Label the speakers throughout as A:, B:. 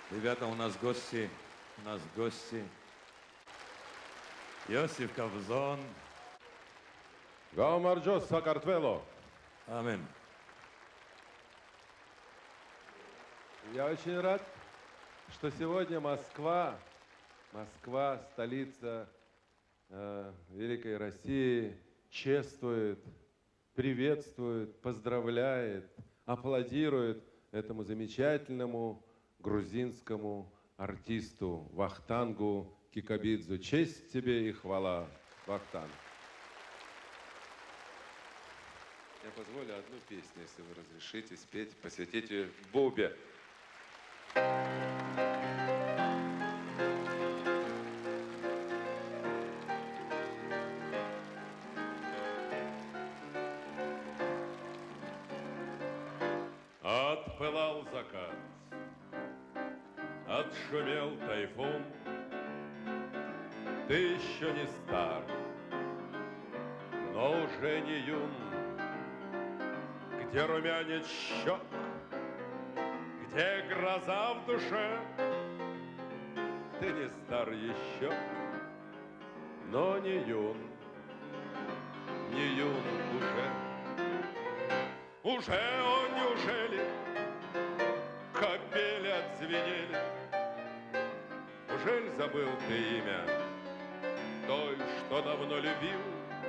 A: Ребята, у нас гости. Иосиф Кобзон.
B: Гаумарджос Сакартвело.
A: Амин.
B: Я очень рад, что сегодня Москва, столица Великой России, чествует, приветствует, поздравляет, аплодирует этому замечательному грузинскому артисту Вахтангу Кикабидзе. Честь тебе и хвала, Вахтанг.
C: Я позволю одну песню, если вы разрешите, спеть, посвятить ее Бубе.
B: Отпылал закат, отшумел тайфун. Ты еще не стар, но уже не юн. Где румянец щек, где гроза в душе? Ты не стар еще, но не юн уже. Уже, о, неужели капели отзвенели? Ужель забыл ты имя той, что давно любил?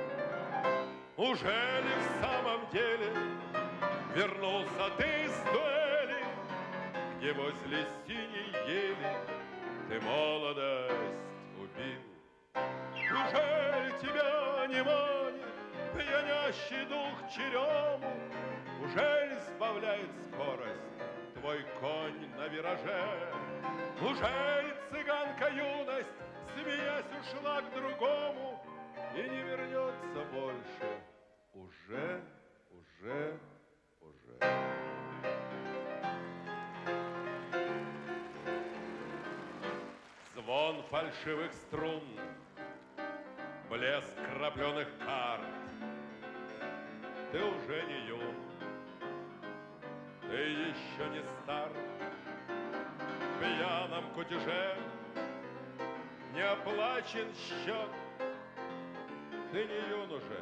B: Ужели в самом деле вернулся ты с дуэли, где возле синей ели ты молодость убил? Ужели тебя не манит пьянящий дух черему? Ужели сбавляет скорость твой конь на вираже? Ужели цыганка юность, смеясь, ушла к другому и не вернется больше? Уже. Звон фальшивых струн, блеск крапленых карт. Ты уже не юн, ты еще не стар. В пьяном кутеже не оплачен счет. Ты не юн уже,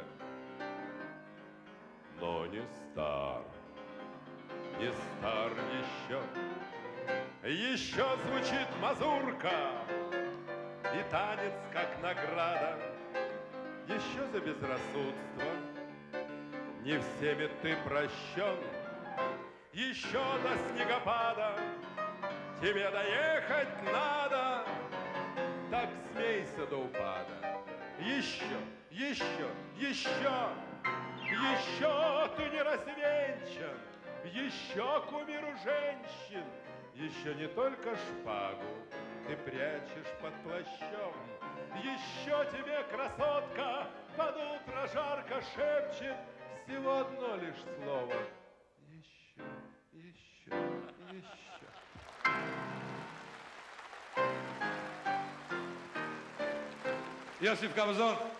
B: но не стар. Не стар еще. Еще звучит мазурка, и танец как награда. Еще за безрассудство не всеми ты прощен. Еще до снегопада тебе доехать надо. Так смейся до упада. Еще ты не развенчан. Еще кумиру женщин. Еще не только шпагу ты прячешь под плащом. Еще тебе, красотка, под утро жарко шепчет всего одно лишь слово. Еще.
A: Иосиф Кобзон.